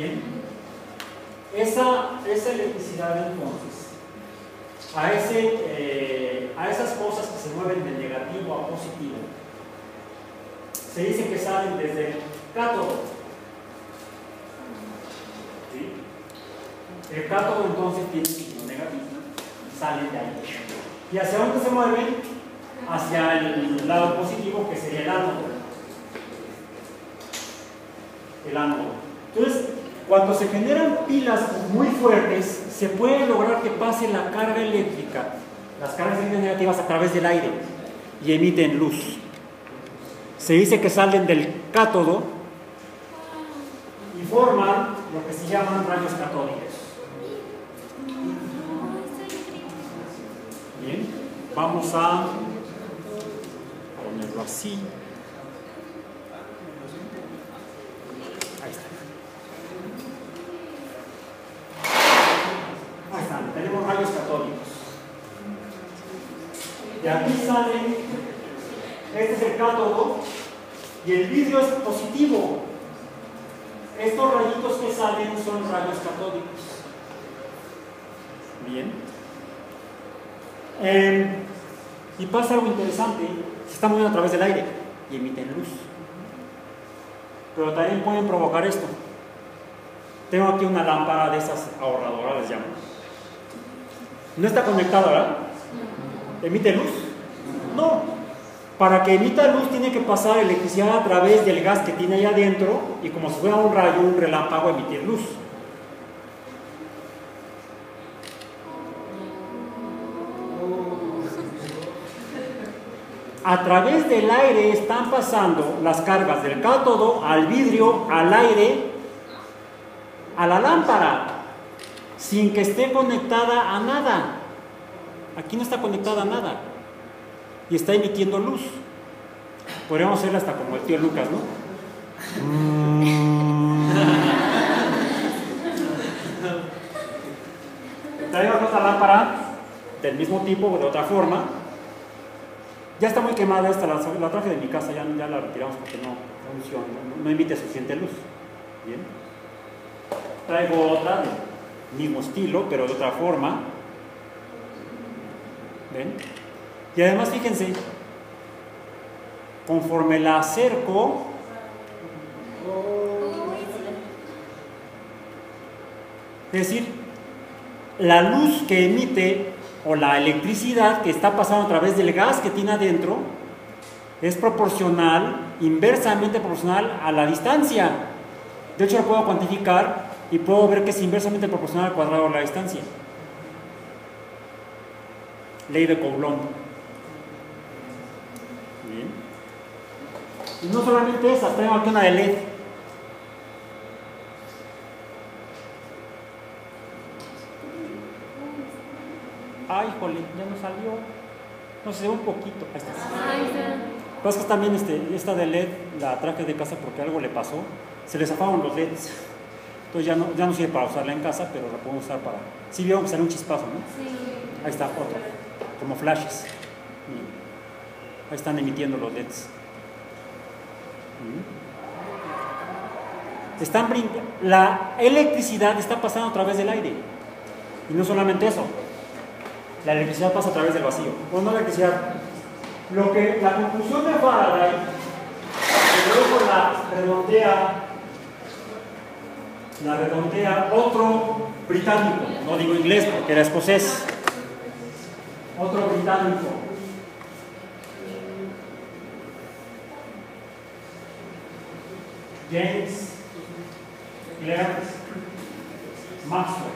Esa electricidad, entonces, a esas cosas que se mueven de negativo a positivo, se dice que salen desde el cátodo. ¿Sí? El cátodo entonces tiene signo negativo, salen de ahí. ¿Y hacia dónde se mueven? Hacia el lado positivo, que sería el ánodo. El ánodo. Entonces, cuando se generan pilas muy fuertes, se puede lograr que pase la carga eléctrica, las cargas eléctricas negativas, a través del aire y emiten luz. Se dice que salen del cátodo y forman lo que se llaman rayos catódicos. Bien, vamos a ponerlo así. Ahí está. Ahí están, tenemos rayos catódicos. De aquí salen, este es el cátodo y el vidrio es positivo. Estos rayitos que salen son rayos catódicos. Bien. Y pasa algo interesante, se están moviendo a través del aire y emiten luz. Pero también pueden provocar esto. Tengo aquí una lámpara de esas ahorradoras, les llamo. No está conectada, ¿verdad? ¿Emite luz? No. Para que emita luz tiene que pasar electricidad a través del gas que tiene ahí adentro y, como si fuera un rayo, un relámpago, emitir luz. A través del aire están pasando las cargas del cátodo al vidrio, al aire, a la lámpara, sin que esté conectada a nada. Aquí no está conectada a nada y está emitiendo luz. Podríamos hacerla hasta como el tío Lucas, ¿no? Traigo otra lámpara del mismo tipo o de otra forma. Ya está muy quemada esta, la traje de mi casa, ya la retiramos porque no funciona, no emite suficiente luz. Bien. Traigo otra del mismo estilo, pero de otra forma. ¿Ven? Y además, fíjense, conforme la acerco, es decir, la luz que emite o la electricidad que está pasando a través del gas que tiene adentro es proporcional, inversamente proporcional a la distancia. De hecho, lo puedo cuantificar y puedo ver que es inversamente proporcional al cuadrado de la distancia. Ley de Coulomb. Bien. Y no solamente esa, tengo aquí una de LED. Ay, jole, ya no salió. No, se ve un poquito. Ahí está. Pasa que también esta de LED la traje de casa porque algo le pasó. Se le zafaron los LEDs. Entonces ya no sirve para usarla en casa, pero la podemos usar para... Sí vieron que sale un chispazo, ¿no? Sí. Ahí está, otro. Como flashes. Ahí están emitiendo los LEDs. La electricidad está pasando a través del aire. Y no solamente eso. La electricidad pasa a través del vacío. Bueno, no electricidad. La conclusión de Faraday, que luego la redondea otro británico, no digo inglés porque era escocés, otro británico, James Clerk Maxwell.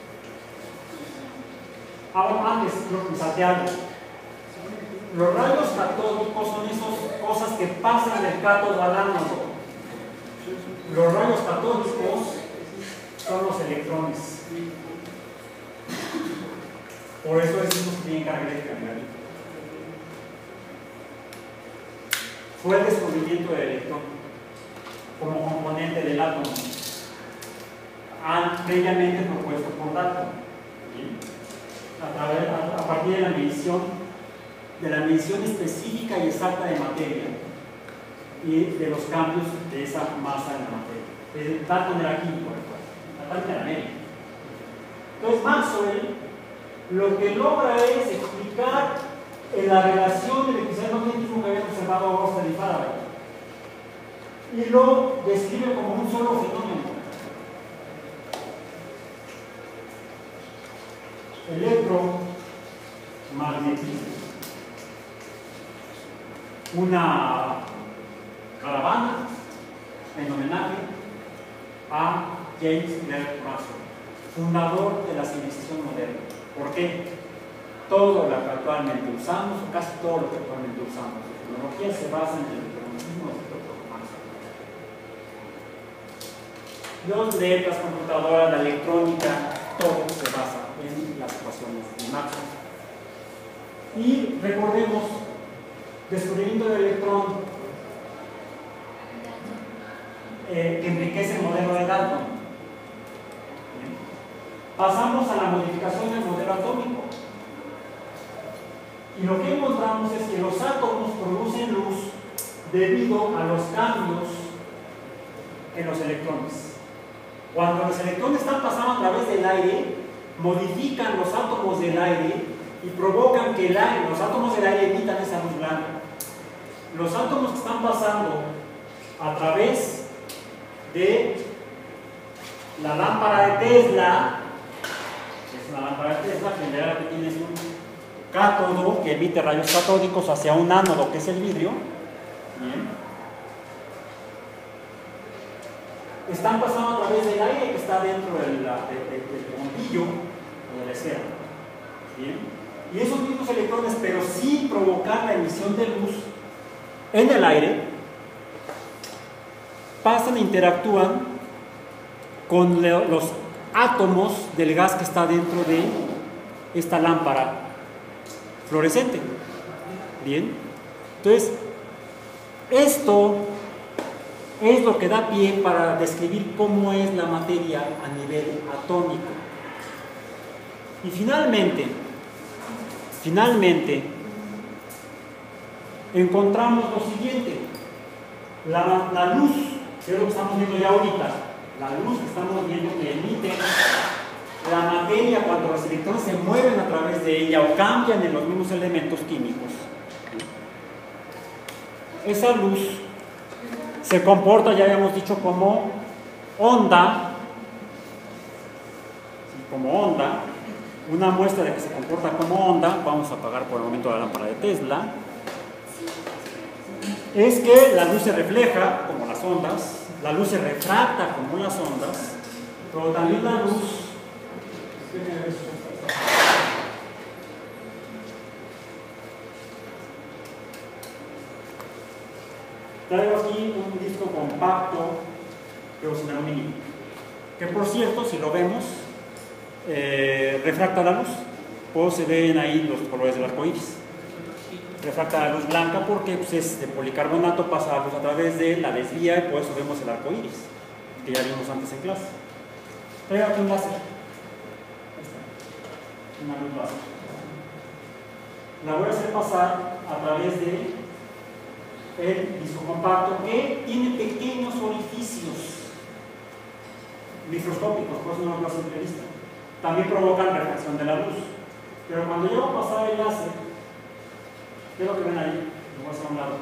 Antes, creo que Santiago. Los rayos catódicos son esas cosas que pasan del cátodo al ánodo. Los rayos catódicos son los electrones. Por eso decimos que tienen carga eléctrica negativa. Fue el descubrimiento del electrón como componente del átomo, previamente propuesto por Dalton. A partir de la medición específica y exacta de materia y de los cambios de esa masa en la materia. Dalton era químico, recuerda. parte de la media. Entonces Maxwell lo que logra es explicar la relación del electricidad magnetismo que había observado Oersted y Faraday y lo describe como un solo fenómeno. Electromagnetismo. Una caravana en homenaje a James Clerk Maxwell, fundador de la civilización moderna. ¿Por qué? Todo lo que actualmente usamos, o casi todo lo que actualmente usamos de tecnología, se basa en el electromagnetismo de Dr. Maxwell. Los LED, las computadoras, la electrónica, todo se basa en las ecuaciones de Maxwell. Y recordemos, descubrimiento del electrón que enriquece el modelo de Dalton. Pasamos a la modificación del modelo atómico. Y lo que encontramos es que los átomos producen luz debido a los cambios en los electrones. Cuando los electrones están pasando a través del aire, modifican los átomos del aire y provocan que los átomos del aire emitan esa luz blanca. Los átomos que están pasando a través de la lámpara de Tesla, que es una lámpara de Tesla, general que tienes un cátodo que emite rayos catódicos hacia un ánodo que es el vidrio. Bien. Están pasando a través del aire que está dentro del bombillo o de la esfera. Bien. Y esos mismos electrones, pero sin provocar la emisión de luz en el aire, pasan e interactúan con los átomos del gas que está dentro de esta lámpara fluorescente. Bien, entonces esto es lo que da pie para describir cómo es la materia a nivel atómico. Y finalmente encontramos lo siguiente: la luz, que es lo que estamos viendo ya ahorita, la luz que estamos viendo que emite la materia cuando los electrones se mueven a través de ella o cambian en los mismos elementos químicos. Esa luz se comporta, ya habíamos dicho, como onda, una muestra de que se comporta como onda. Vamos a apagar por el momento la lámpara de Tesla. Es que la luz se refleja como las ondas, la luz se refracta como las ondas, pero también la luz traigo aquí un disco compacto que usa un aluminio, que por cierto, si lo vemos, refracta la luz, o se ven ahí los colores del arco iris. Refracta la luz blanca porque pues, es de policarbonato, pasa la luz a través de la desvía y por eso vemos el arco iris, que ya vimos antes en clase. Traigo aquí un láser, una luz láser. La voy a hacer pasar a través de el disco compacto, que tiene pequeños orificios microscópicos, por eso no lo hace simple vista. También provocan refracción de la luz. Pero cuando yo voy a pasar el láser, ¿qué es lo que ven ahí? Lo voy a hacer a un lado.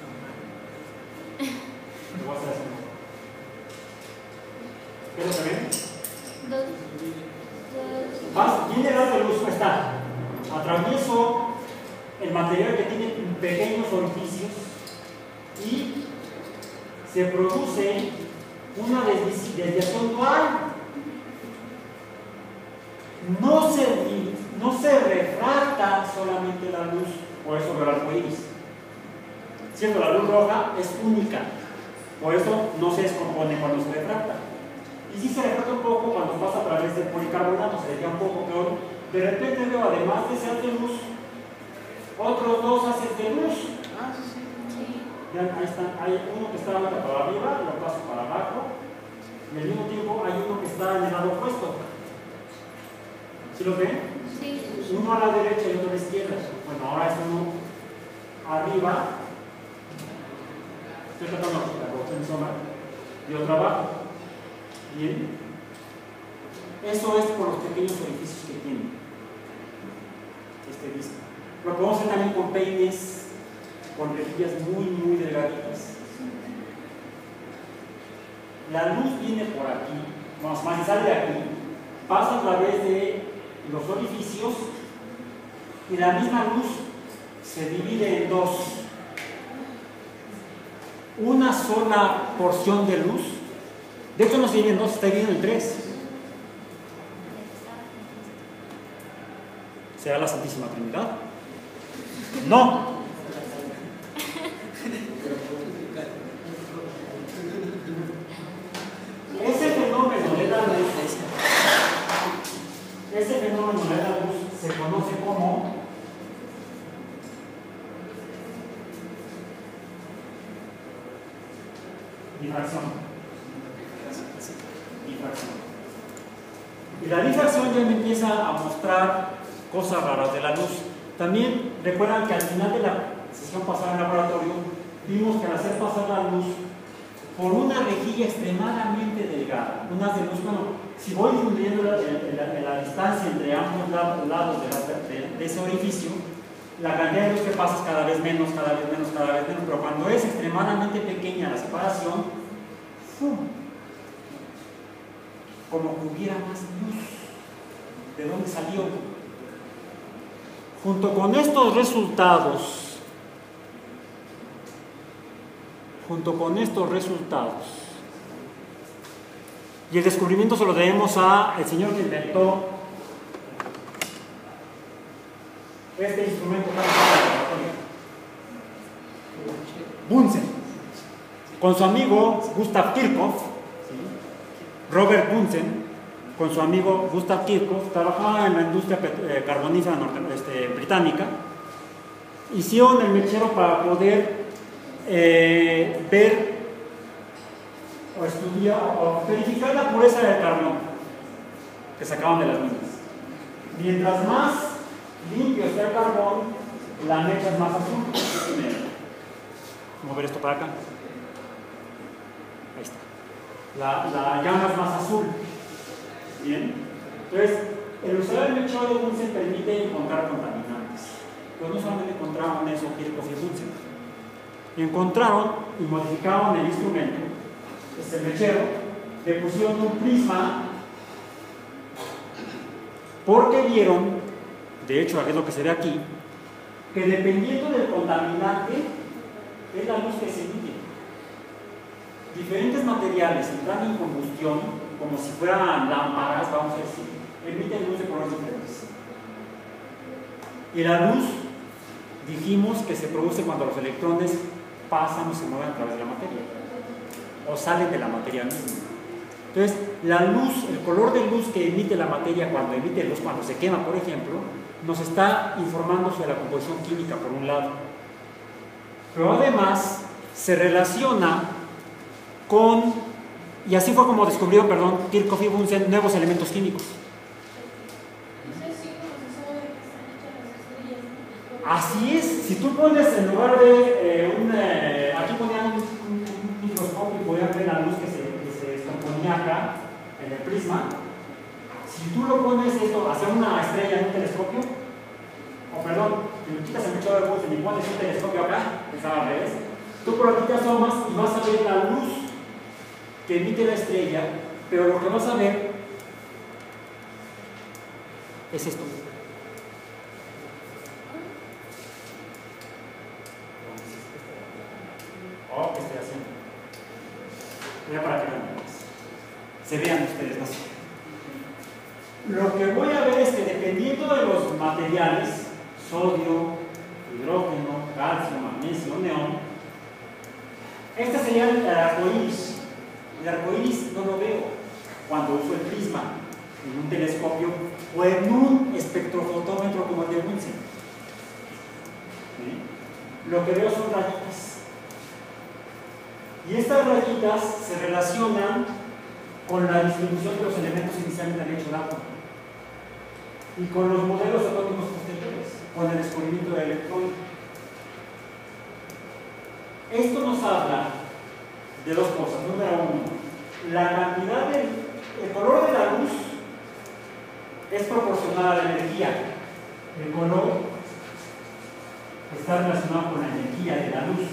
Lo voy a hacer así. ¿Qué es lo que ven? ¿Quién le da de luz? Ahí está. Atravieso el material que tiene pequeños orificios y se produce una desviación dual. No se refracta solamente la luz, por eso veo el arco iris. Siendo la luz roja es única, por eso no se descompone cuando se refracta. Y si se refracta un poco cuando pasa a través del policarbonato, se desvía un poco, pero de repente veo, además de ese haz de luz, otros dos haces de luz. Ya, ahí están, hay uno que está para arriba, lo paso para abajo, y al mismo tiempo hay uno que está en el lado opuesto. ¿Sí lo ven? Sí. Uno a la derecha y otro a la izquierda. Bueno, ahora es uno arriba, estoy tratando de quitar la sombra, y otro abajo. Bien. Eso es por los pequeños orificios que tiene este disco. Lo podemos hacer también con peines, con rejillas muy delgaditas. La luz viene por aquí, más sale de aquí, pasa a través de los orificios y la misma luz se divide en dos. Una sola porción de luz, de hecho no se divide en dos, se está dividiendo en tres. ¿Será la Santísima Trinidad? No. Ese fenómeno de la luz se conoce como difracción. Y la difracción ya me empieza a mostrar cosas raras de la luz. También recuerdan que al final de la sesión pasada en el laboratorio vimos que al hacer pasar la luz por una rejilla extremadamente delgada, unas de luz, bueno, si voy disminuyendo la distancia entre ambos lados de ese orificio, la cantidad de luz que pasa es cada vez menos, pero cuando es extremadamente pequeña la separación, ¡fum!, como que hubiera más luz. ¿De dónde salió? Junto con estos resultados, y el descubrimiento se lo debemos al señor que inventó este instrumento tan laboratorio, Bunsen, con su amigo Gustav Kirchhoff. Robert Bunsen, con su amigo Gustav Kirchhoff, trabajaba en la industria carbonífera británica. Hicieron el mechero para poder ver o estudiar o verificar la pureza del carbón que sacaban de las minas. Mientras más limpio está el carbón, la mecha es más azul. Vamos a ver esto para acá. Ahí está. La llama es más azul. Bien. Entonces, el usar el mechero de Bunsen permite encontrar contaminantes. Pero no solamente encontraron eso Kirchhoff y Bunsen. Encontraron y modificaron el instrumento, este mechero, le pusieron un prisma, porque vieron, de hecho, es lo que se ve aquí, que dependiendo del contaminante, es la luz que se emite. Diferentes materiales entrando en combustión, como si fueran lámparas, vamos a decir, emiten luz de colores diferentes. Y la luz, dijimos que se produce cuando los electrones pasan o se mueven a través de la materia, o salen de la materia misma. Entonces, la luz, el color de luz que emite la materia cuando emite luz, cuando se quema, por ejemplo, nos está informando sobre la composición química, por un lado. Pero además, se relaciona con, y así fue como descubrieron, Kirchhoff y Bunsen, nuevos elementos químicos. Así es, si tú pones en lugar de aquí ponían un microscopio y podían ver la luz que se descomponía acá en el prisma. Si tú lo pones esto hacia una estrella en un telescopio, si le quitas el mechero de Bunsen y pones un telescopio acá, estaba al revés, tú por aquí te asomas y vas a ver la luz que emite la estrella, pero lo que vas a ver es esto. ¿Qué estoy haciendo? Ya para que se vean ustedes, no sé. Lo que voy a ver es que dependiendo de los materiales, sodio, hidrógeno, calcio, magnesio, neón, este sería el arcoíris. El arcoíris no lo veo cuando uso el prisma en un telescopio o en un espectrofotómetro como el de Bunsen. ¿Sí? Lo que veo son rayitas. Y estas rayitas se relacionan con la distribución de los elementos inicialmente han hecho el átomo y con los modelos atómicos posteriores, con el descubrimiento del electrón. Esto nos habla de dos cosas. Número uno, la cantidad el color de la luz es proporcional a la energía. El color está relacionado con la energía de la luz,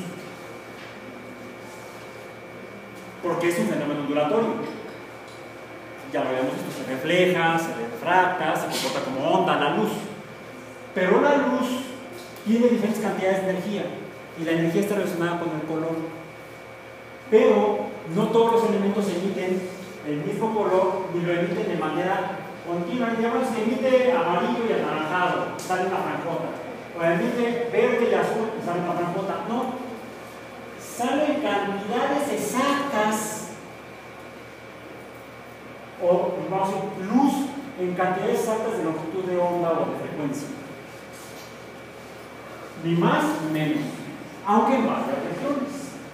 porque es un fenómeno ondulatorio. Ya lo habíamos visto, se refleja, se refracta, se comporta como onda la luz. Pero la luz tiene diferentes cantidades de energía y la energía está relacionada con el color. Pero no todos los elementos emiten el mismo color ni lo emiten de manera continua. Digamos, se emite amarillo y anaranjado, sale una franjota. O emite verde y azul y sale una franjota. No, salen cantidades exactas, o vamos a decir, luz en cantidades exactas de longitud de onda o de frecuencia. Ni más ni menos, aunque en varias regiones.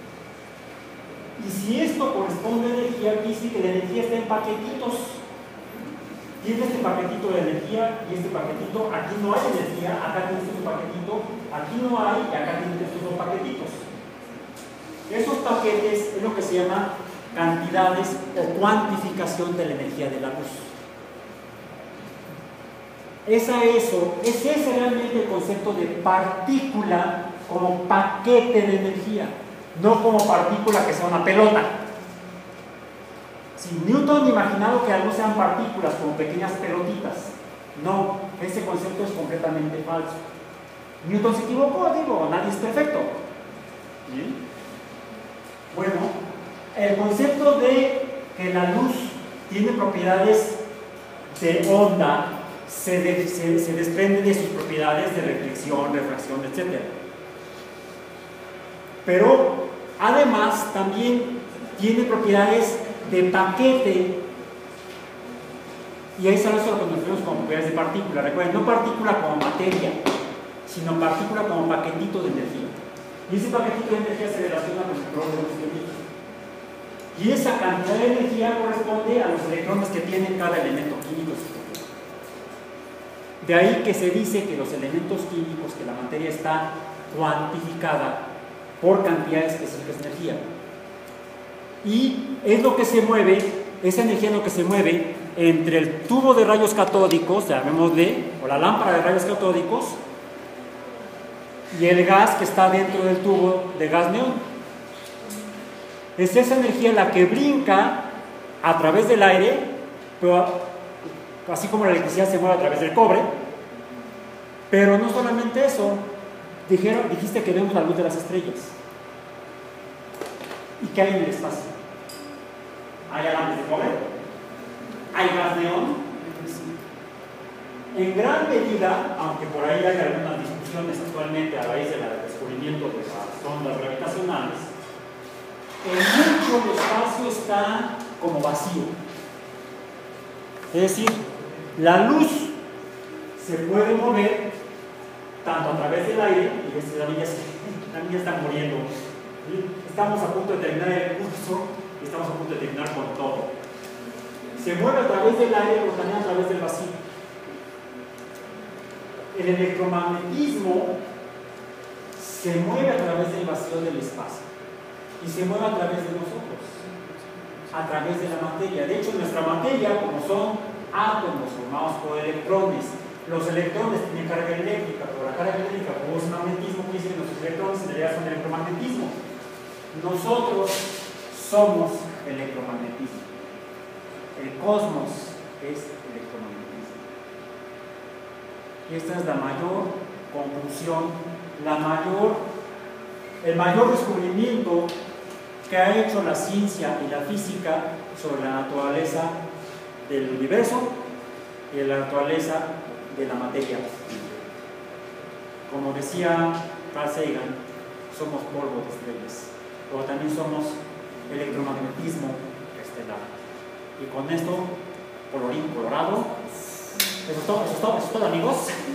Y si esto corresponde a energía, dice que la energía está en paquetitos. Tiene este paquetito de energía y este paquetito. Aquí no hay energía, acá tienes este paquetito. Aquí no hay y acá tienes estos dos paquetitos. Esos paquetes es lo que se llama cantidades o cuantificación de la energía de la luz. Es ese realmente el concepto de partícula como paquete de energía, no como partícula que sea una pelota. Si Newton imaginado que algo sean partículas como pequeñas pelotitas, no, ese concepto es completamente falso. Newton se equivocó, digo, nadie es perfecto. ¿Bien? Bueno, el concepto de que la luz tiene propiedades de onda se desprende de sus propiedades de reflexión, refracción, etc. Pero además también tiene propiedades de paquete, y ahí es a lo que nos referimos como propiedades de partícula. Recuerden, no partícula como materia, sino partícula como paquetito de energía. Y ese paquetito de energía se relaciona con el color de los elementos. Y esa cantidad de energía corresponde a los electrones que tiene cada elemento químico. De ahí que se dice que los elementos químicos, que la materia está cuantificada por cantidades específicas de energía. Y es lo que se mueve, esa energía es lo que se mueve entre el tubo de rayos catódicos, llamémosle, o la lámpara de rayos catódicos, y el gas que está dentro del tubo de gas neón. Es esa energía la que brinca a través del aire, pero así como la electricidad se mueve a través del cobre. Pero no solamente eso, dijiste que vemos la luz de las estrellas. ¿Y qué hay en el espacio? ¿Hay alambre de cobre? ¿Hay gas neón? En gran medida, aunque por ahí hay algunas discusiones actualmente a raíz del descubrimiento de las ondas gravitacionales, en mucho el espacio está como vacío. Es decir, la luz se puede mover tanto a través del aire, y las niñas están muriendo. Estamos a punto de terminar el curso y estamos a punto de terminar con todo. Se mueve a través del aire, pero también a través del vacío. El electromagnetismo se mueve a través del vacío del espacio y se mueve a través de nosotros, a través de la materia. De hecho, nuestra materia, como son átomos formados por electrones, los electrones tienen carga eléctrica, pero la carga eléctrica produce magnetismo, que dice que nuestros electrones en realidad son electromagnetismo. Nosotros somos electromagnetismo. El cosmos es electromagnetismo. Y esta es la mayor conclusión, el mayor descubrimiento que ha hecho la ciencia y la física sobre la naturaleza del universo y de la naturaleza de la materia. Como decía Carl Sagan, somos polvo de estrellas, pero también somos electromagnetismo estelar. Y con esto, colorín colorado, eso es todo amigos.